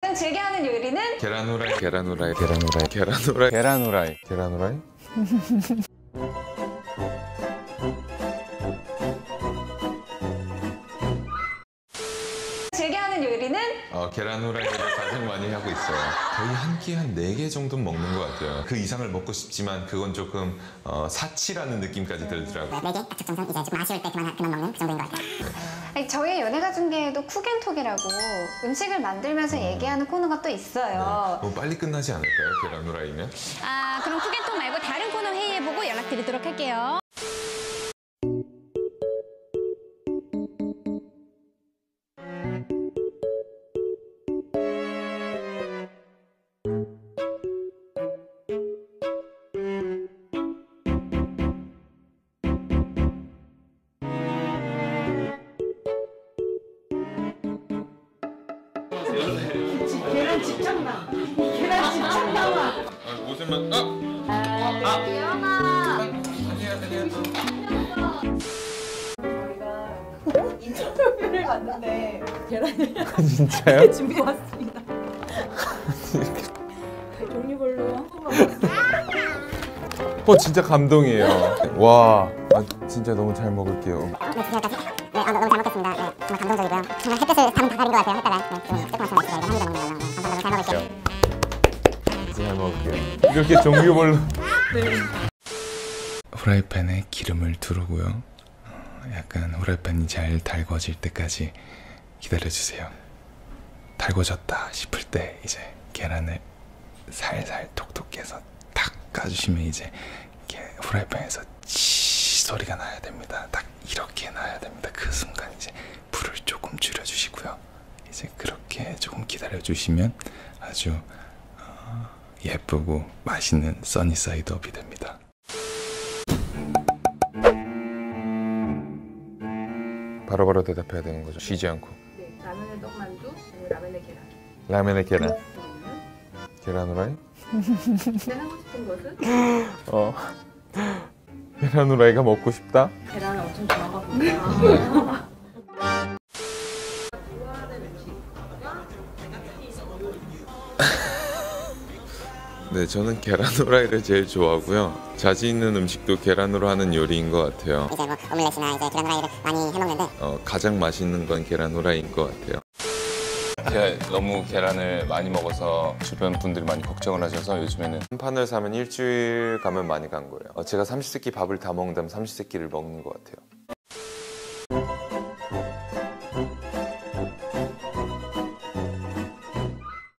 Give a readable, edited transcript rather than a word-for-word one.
가장 즐겨하는 요리는? 계란 후라이, 계란 후라이, 계란 후라이, 계란 후라이, 계란 후라이, 계란 후라이. 즐겨하는 요리는? 계란 후라이를 가장 많이 하고 있어요. 거의 한 끼 한 4개 정도는 먹는 것 같아요. 그 이상을 먹고 싶지만 그건 조금 사치라는 느낌까지 들더라고요. 4개 딱 적정선, 이제 좀 아쉬울 때 그만 먹는 그 정도인 것 같아요. 아니, 저희 연애가 중계에도 쿡앤톡이라고 음식을 만들면서 얘기하는 코너가 또 있어요. 네. 빨리 끝나지 않을까요? 계란 후라이면? 그럼 쿡앤톡 말고 다른 코너 회의해보고 연락드리도록 할게요. 계란 집착남. 계란 집착남아. 옷을만 귀여워. 저희가 인터뷰를 갔는데 계란을 진짜요? 준비해 왔습니다. 종류별로 한 번만 봤어요. 진짜 감동이에요. 와, 진짜 너무 잘 먹을게요. 너무 잘 먹겠습니다. 네, 정말 감동적이고요. 정말 햇볕을 다 가린 것 같아요. 햇볕에 지금 조금만 마시고 이제 한입 먹는 걸로. 감사합니다. 잘 먹을게요. 잘 먹을게요. 이렇게 종류별로. 네. 후라이팬에 기름을 두르고요. 약간 후라이팬이 잘 달궈질 때까지 기다려주세요. 달궈졌다 싶을 때 이제 계란을 살살 톡톡 해서 탁 까주시면 이제 후라이팬에서 치 소리가 나야 됩니다. 딱 이렇게 나야 됩니다. 그 순간 이제 불을 조금 줄여주시고요. 이제 그렇게 조금 기다려주시면 아주 예쁘고 맛있는 써니사이드업이 됩니다. 바로바로 대답해야 되는 거죠. 쉬지 않고. 네, 라면에 떡만두, 아니면 라면에 계란. 라면에 계란. 계란 후라이? 내가 하고 싶은 것은? 계란 후라이가 먹고 싶다? 계란을 엄청 좋아하거든요. 네, 저는 계란 후라이를 제일 좋아하고요. 자주 있는 음식도 계란으로 하는 요리인 것 같아요. 이제 뭐 오믈렛이나 이제 계란 후라이를 많이 해먹는데 가장 맛있는 건 계란 후라이인 것 같아요. 제가 너무 계란을 많이 먹어서 주변 분들이 많이 걱정을 하셔서 요즘에는 한 판을 사면 일주일 가면 많이 간 거예요. 제가 삼시세끼 밥을 다 먹는다면 삼시세끼를 먹는 것 같아요.